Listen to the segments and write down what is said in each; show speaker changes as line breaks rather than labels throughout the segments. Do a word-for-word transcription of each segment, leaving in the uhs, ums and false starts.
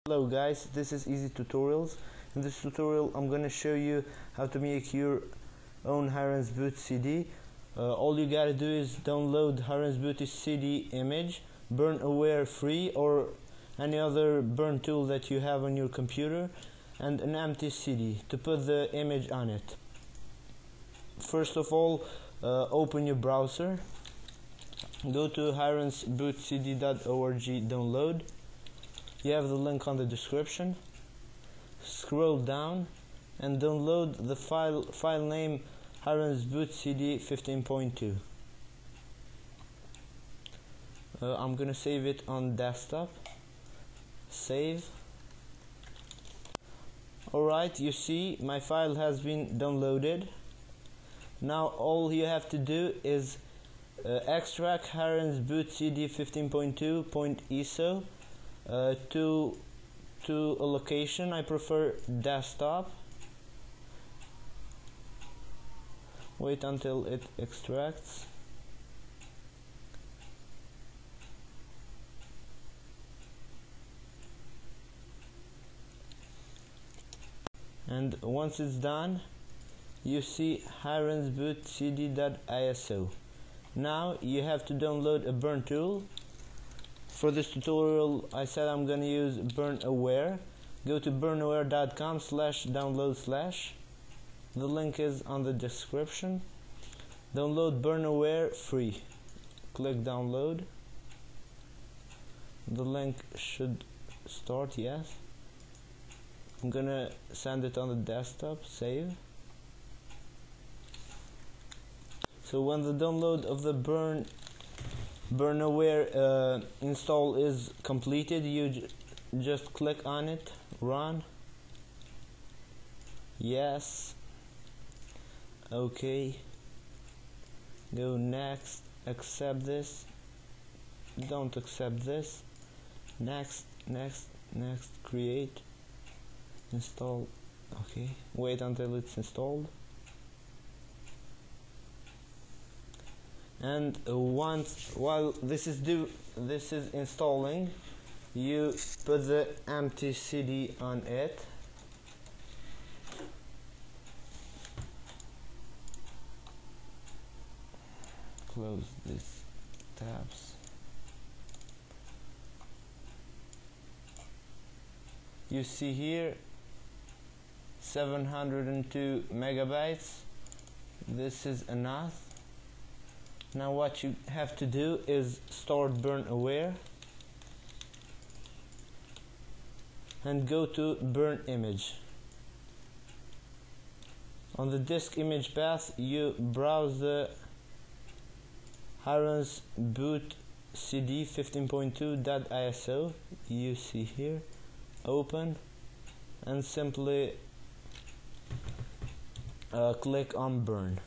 Hello guys, this is Easy Tutorials. In this tutorial I'm gonna show you how to make your own Hiren's boot C D. Uh, all you gotta do is download Hiren's boot C D image, burn aware free or any other burn tool that you have on your computer, and an empty C D to put the image on it. First of all, uh, open your browser, go to hirens boot c d dot org download. You have the link on the description. Scroll down and download the file file name Hiren's boot C D fifteen point two. Uh, I'm gonna save it on desktop. Save. Alright, you see my file has been downloaded. Now all you have to do is uh, extract Hiren's boot C D fifteen point two .I S O Uh, to to a location. I prefer desktop. Wait until it extracts. And once it's done, you see Hiren's boot c d dot I S O. Now you have to download a burn tool. For this tutorial, I said I'm gonna use Burn Aware. Go to burn aware dot com slash download slash. The link is on the description. Download Burn Aware free. Click download. The link should start, yes. I'm gonna send it on the desktop, save. So when the download of the Burn Burn Aware uh, install is completed, you j just click on it, run, yes, okay, go next, accept this, don't accept this, next, next, next, create, install, okay, wait until it's installed. And uh, once while this is do this is installing, you put the empty C D on it. Close these tabs. You see here seven hundred two megabytes. This is enough. Now what you have to do is start Burn Aware and go to Burn Image. On the disk image path, you browse the Hiren's boot C D fifteen point two dot I S O. You see here, open, and simply uh, click on Burn.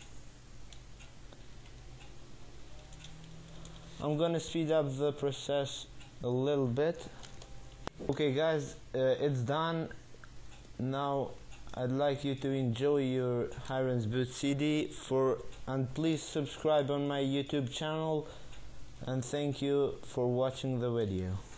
I'm gonna speed up the process a little bit. Okay guys, uh, it's done. Now I'd like you to enjoy your Hiren's boot C D for and please subscribe on my YouTube channel, and thank you for watching the video.